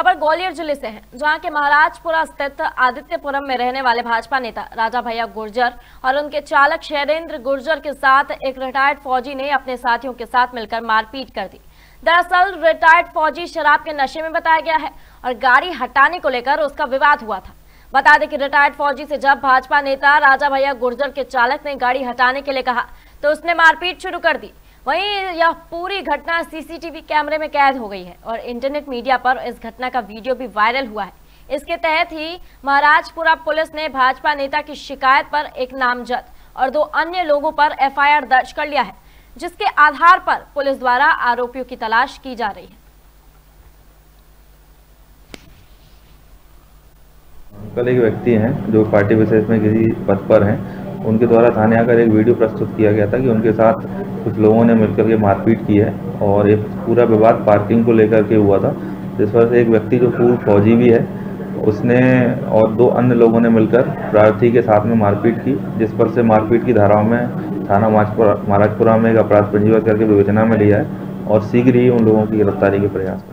खबर ग्वालियर जिले से है, जहां के महाराजपुरा स्थित आदित्यपुरम में रहने वाले भाजपा नेता राजा भैया गुर्जर और उनके चालक शैलेंद्र गुर्जर के साथ एक रिटायर्ड फौजी ने अपने साथियों के साथ मिलकर मारपीट कर दी। दरअसल रिटायर्ड फौजी शराब के नशे में बताया गया है और गाड़ी हटाने को लेकर उसका विवाद हुआ था। बता दें कि रिटायर्ड फौजी से जब भाजपा नेता राजा भैया गुर्जर के चालक ने गाड़ी हटाने के लिए कहा तो उसने मारपीट शुरू कर दी। वहीं यह पूरी घटना सीसीटीवी कैमरे में कैद हो गई है और इंटरनेट मीडिया पर इस घटना का वीडियो भी वायरल हुआ है। इसके तहत ही महाराजपुरा पुलिस ने भाजपा नेता की शिकायत पर एक नामजद और 2 अन्य लोगों पर एफआईआर दर्ज कर लिया है, जिसके आधार पर पुलिस द्वारा आरोपियों की तलाश की जा रही है। कल एक व्यक्ति हैं जो पार्टी विशेष में किसी पद पर हैं, उनके द्वारा थाने आकर एक वीडियो प्रस्तुत किया गया था कि उनके साथ कुछ लोगों ने मिलकर के मारपीट की है और एक पूरा विवाद पार्किंग को लेकर के हुआ था, जिस पर से एक व्यक्ति जो पूर्व फौजी भी है उसने और 2 अन्य लोगों ने मिलकर प्रार्थी के साथ में मारपीट की, जिस पर से मारपीट की धाराओं में थाना महाराजपुरा में एक अपराध पंजीबद्ध करके विवेचना में लिया है और शीघ्र ही उन लोगों की गिरफ्तारी के प्रयास